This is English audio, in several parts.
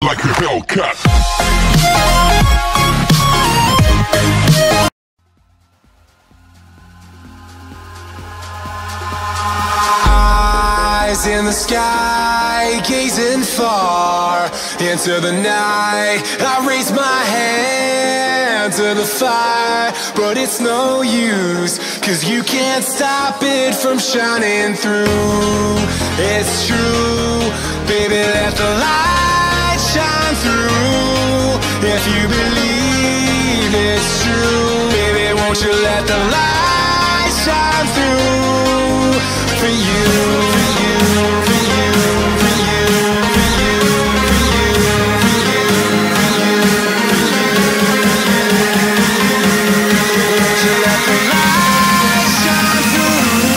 like a Hellcat. Eyes in the sky, gazing far into the night. I raise my hand to the fire, but it's no use, 'cause you can't stop it from shining through. It's true, baby, let the light shine through. If you believe it's true, baby, won't you let the light shine through for you, for you, for you, for you, for you, for you, for you, for you, won't you let the light shine through?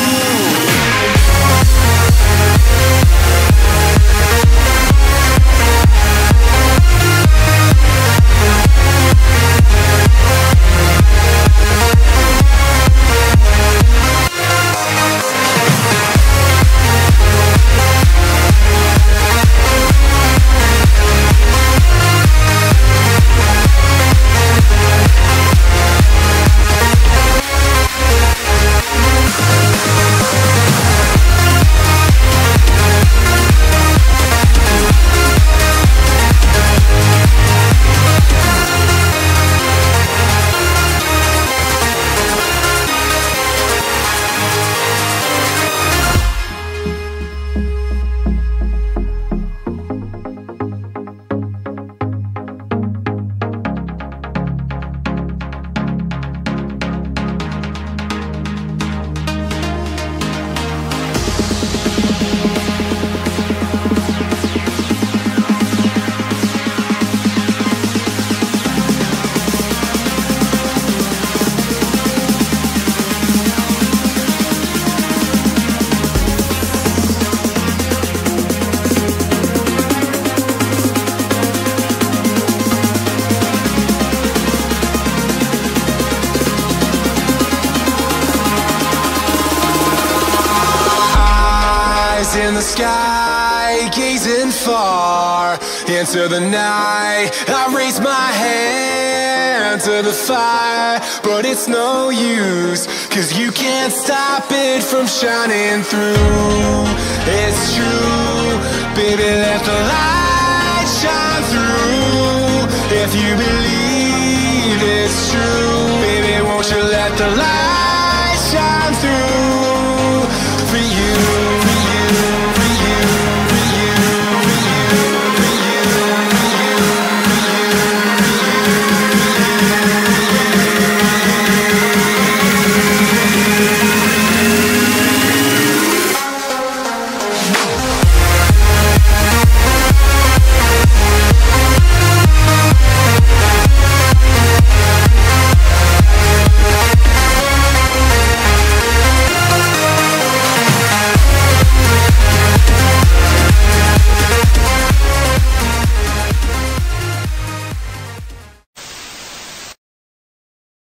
In the sky, gazing far into the night. I raise my hand to the fire, but it's no use, 'cause you can't stop it from shining through. It's true, baby, let the light